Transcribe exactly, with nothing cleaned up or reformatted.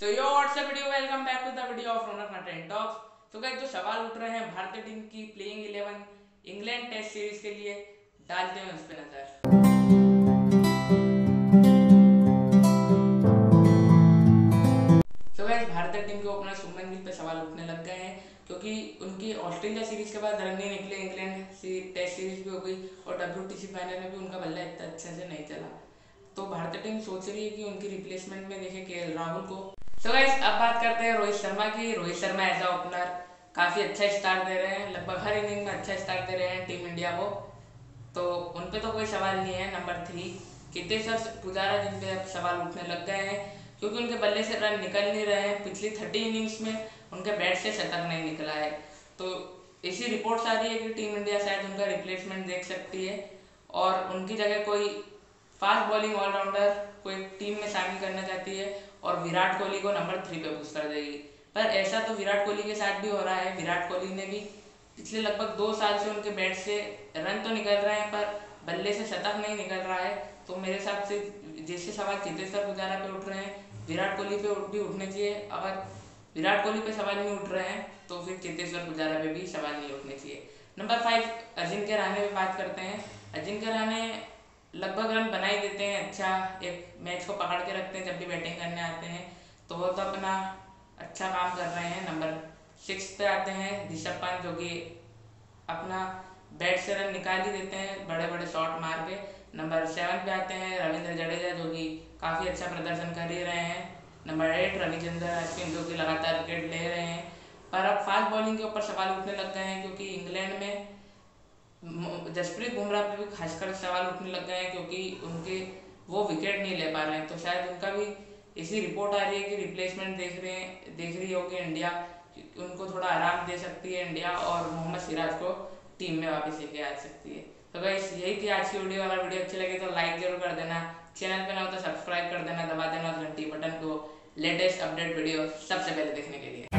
So yo what's up video welcome back to the video of Raunak Natarajan talks. तो guys जो सवाल उठ रहे हैं भारतीय टीम की playing eleven England test series के लिए, डालते हैं उस पर नजर। तो गाइस भारतीय टीम के ओपनर शुभमन गिल पे सवाल उठने लग गए हैं क्योंकि उनकी ऑस्ट्रेलिया सीरीज के बाद रन नहीं निकले, इंग्लैंड टेस्ट सीरीज भी हो गई और डब्ल्यूटीसी फाइनल में भी उनका बल्ला इतना अच्छे से नहीं चला। तो भारतीय टीम सोच रही है कि उनकी रिप्लेसमेंट में देखे केएल राहुल को। तो गाइस अब बात करते हैं रोहित शर्मा की। Rohit Sharma as a opener काफी अच्छा स्टार्ट दे रहे हैं, लगभग हर इनिंग में अच्छा स्टार्ट दे रहे हैं टीम इंडिया को, तो उन पे तो कोई सवाल नहीं है। नंबर थ्री चेतेश्वर पुजारा, जिन पे अब सवाल उठने लग गए हैं क्योंकि उनके बल्ले से रन निकल नहीं रहे हैं। पिछली थर्टी इनिंग्स में उनके बैट से शतक नहीं निकला है, तो इसी रिपोर्ट्स आ रही है कि टीम इंडिया शायद उनका रिप्लेसमेंट देख सकती है और उनकी जगह कोई फास्ट बॉलिंग ऑलराउंडर कोई टीम में शामिल करना चाहती है और विराट कोहली को नंबर थ्री पे पुश कर देगी। पर ऐसा तो विराट कोहली के साथ भी हो रहा है। विराट कोहली ने भी पिछले लगभग दो साल से उनके बैट से रन तो निकल रहे हैं पर बल्ले से शतक नहीं निकल रहा है। तो मेरे हिसाब से जैसे सवाल चेतेश्वर पुजारा पे उठ रहे हैं, विराट कोहली पे भी उठने चाहिए। अगर विराट कोहली पे सवाल नहीं उठ रहे हैं तो फिर चेतेश्वर पुजारा पे भी सवाल नहीं उठने चाहिए। नंबर फाइव अजिंक्य रहाणे पे बात करते हैं। अजिंक्य रहाणे लगभग रन बना ही देते हैं, अच्छा एक मैच को पकड़ के रखते हैं जब भी बैटिंग करने आते हैं, तो वो तो अपना अच्छा काम कर रहे हैं। नंबर सिक्स पे आते हैं ऋषभ पंत, जो कि अपना बैट से रन निकाल ही देते हैं बड़े बड़े शॉट मार के। नंबर सेवन पे आते हैं रविंद्र जडेजा, जो कि काफ़ी अच्छा प्रदर्शन कर ही रहे हैं। नंबर एट रविचंद्रन अश्विन, जो कि लगातार विकेट ले रहे हैं। पर अब फास्ट बॉलिंग के ऊपर सवाल उठने लग गए हैं क्योंकि इंग्लैंड में जसप्रीत बुमराह पे भी खासकर सवाल उठने लग गए हैं क्योंकि उनके वो विकेट नहीं ले पा रहे हैं। तो शायद उनका भी इसी रिपोर्ट आ रही है कि रिप्लेसमेंट देख रहे हैं देख रही होगी इंडिया, उनको थोड़ा आराम दे सकती है इंडिया और मोहम्मद सिराज को टीम में वापस लेके आ सकती है। तो गाइस यही थी आज की वीडियो। अगर वीडियो अच्छी लगे तो लाइक जरूर कर देना, चैनल पे ना हो तो सब्सक्राइब कर देना, दबा देना उस घंटी बटन को लेटेस्ट अपडेट वीडियो सबसे पहले देखने के लिए।